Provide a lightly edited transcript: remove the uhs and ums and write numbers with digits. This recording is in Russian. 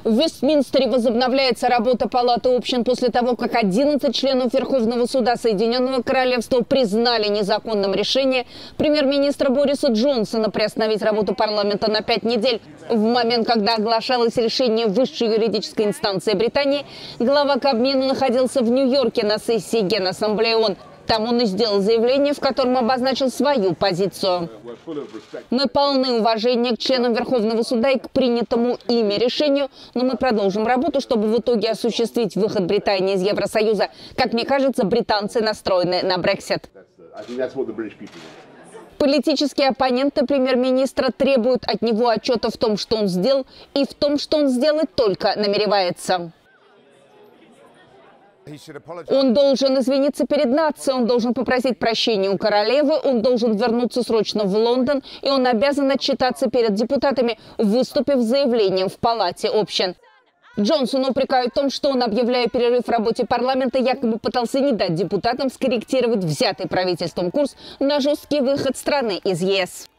В Вестминстере возобновляется работа Палаты общин после того, как 11 членов Верховного суда Соединенного Королевства признали незаконным решение премьер-министра Бориса Джонсона приостановить работу парламента на 5 недель. В момент, когда оглашалось решение высшей юридической инстанции Британии, глава Кабмина находился в Нью-Йорке на сессии Генассамблеи ООН. Там он и сделал заявление, в котором обозначил свою позицию. Мы полны уважения к членам Верховного суда и к принятому ими решению, но мы продолжим работу, чтобы в итоге осуществить выход Британии из Евросоюза. Как мне кажется, британцы настроены на Брексит. Политические оппоненты премьер-министра требуют от него отчета в том, что он сделал, и в том, что он сделать только намеревается. Он должен извиниться перед нацией, он должен попросить прощения у королевы, он должен вернуться срочно в Лондон, и он обязан отчитаться перед депутатами, выступив с заявлением в Палате общин. Джонсона упрекают в том, что он, объявляя перерыв в работе парламента, якобы пытался не дать депутатам скорректировать взятый правительством курс на жесткий выход страны из ЕС.